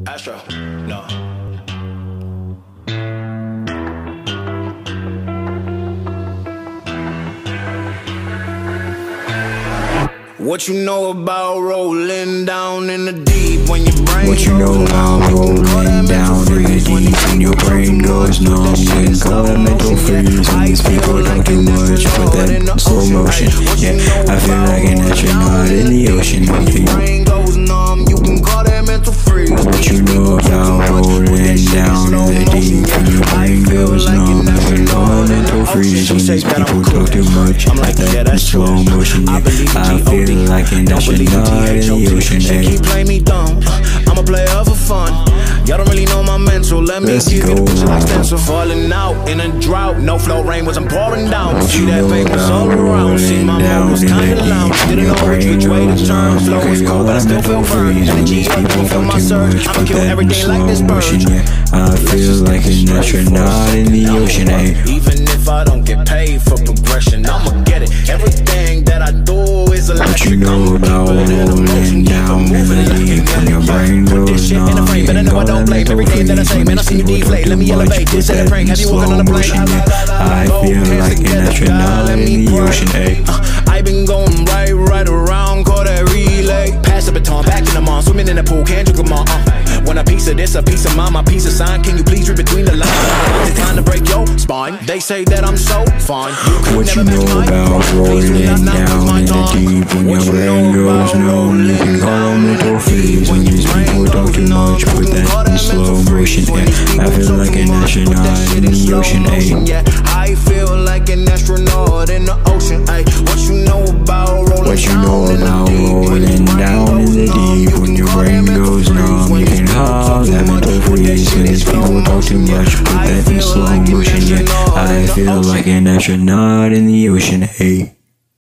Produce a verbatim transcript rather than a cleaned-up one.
Astro, no. What you know about rolling down in the deep when your brain What you know about rolling down in the deep when your brain goes numb? You can call that mental freeze when these people talk too much. Put that in slow motion. Yeah, I feel like an astronaut in the ocean. What you know about rolling down in the deep when your brain goes numb? You can call that mental freeze when these people talk too much. Put that in slow motion. Yeah, I feel like an astronaut in the ocean. Hey, keep playing me dumb. I'm a player for fun. Y'all don't really know my mental. Let me give you the picture like stencil. Falling out in a drought. No flow rain wasn't pouring down. See that famous all around. See my mom was kinda loud. Didn't know which, which way to turn. Flow was cold, but I still feel firm. Energy up, don't feel my surge. I'ma kill everything like this bird. I feel like an astronaut in the ocean. Hey, even if I don't get paid for progression, I'ma get it. Everything that I do is electric. what you know about rolling down in the deep when your brain goes numb? You can call that mental freeze when these people talk too much. Put that in slow motion. Yeah, I feel like an astronaut in the ocean. Hey, I been going right, right around, call that relay. Pass the baton, back in the mall, swimming in the pool, can't drink them all. Uh. Want a piece of this, a piece of mine, my piece of sign. Can you please read between the lines? It's time to break your spine. They say that I'm so fine. You what you know about rolling down in the deep when your brain goes numb? You can call them mental freeze when these people talk too much. Put that in slow motion. Yeah, I feel like an astronaut in the ocean. Hey, I feel like an astronaut in the ocean. Ay, what you know about rolling what you know about rolling down in the deep when your brain goes numb? You can call that mental freeze when these people talk too much. Put that in slow motion. Yeah, I feel like an astronaut in the ocean. Hey.